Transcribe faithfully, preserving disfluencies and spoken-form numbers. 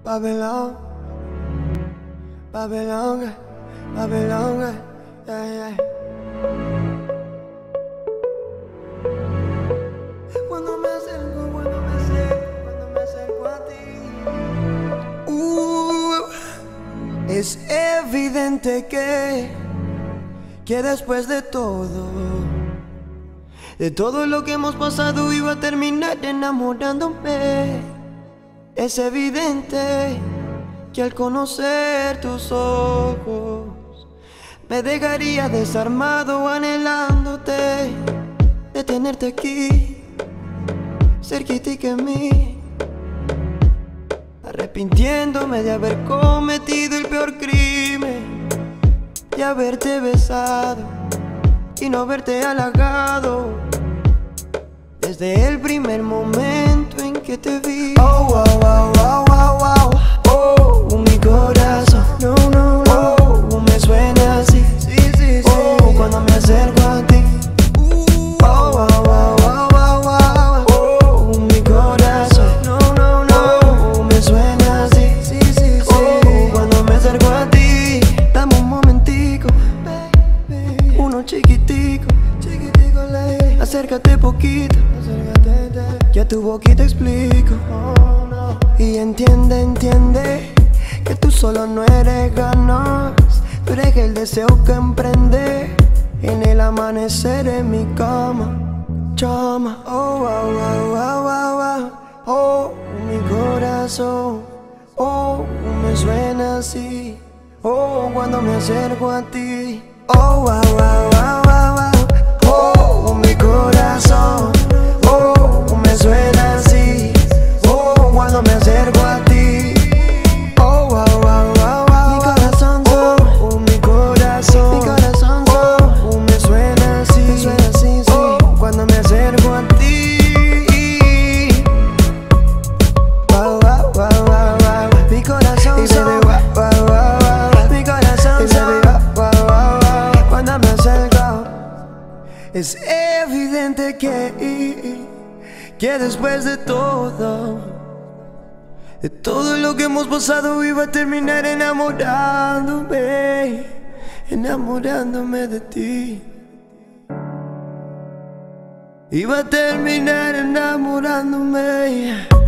Babylon, Babylon, Babylon, yeah, yeah. Cuando me acerco, cuando me acerco, cuando me acerco a ti, uh, es evidente que, que después de todo, de todo lo que hemos pasado, iba a terminar enamorándome. Es evidente que al conocer tus ojos me dejaría desarmado anhelándote, de tenerte aquí, cerquita a mí, arrepintiéndome de haber cometido el peor crimen, de haberte besado y no haberte halagado desde el primer momento en que te vi. Oh, wow, wow, wow, wow, wow. Oh, mi corazón, no, no, no. Oh, me suena así, sí, sí, sí. Oh, cuando me acerco a ti. Oh, wow, wow, wow, wow, wow. Oh, mi corazón, no, no, no. Oh, me suena así, sí, sí, sí. Oh, cuando me acerco a ti. Dame un momentico, baby. Uno chiquitico, chiquitico, ley. Acércate poquito, que a tu boquita explico. Y entiende, entiende que tú solo no eres ganas, tú eres el deseo que emprende en el amanecer en mi cama. Chama, oh, wow, wow, wow, wow, wow. Oh, mi corazón, oh, me suena así. Oh, cuando me acerco a ti. Oh, wow, wow, wow, wow, wow. Oh, mi corazón, oh, me suena así. Oh, cuando me acerco a ti. Oh, wow, wow, wow, wow. Mi corazón, oh, mi corazón, mi corazón, oh, me suena así, me suena así, sí. Oh, cuando me acerco a ti. Wow, wow, wow, wow, wow. Mi corazón, y baby, wow, wow, wow, wow. Mi corazón, y baby, wow, wow, wow, wow. Cuando me acerco, es evidente que, que después de todo, de todo lo que hemos pasado, iba a terminar enamorándome, enamorándome de ti. Iba a terminar enamorándome.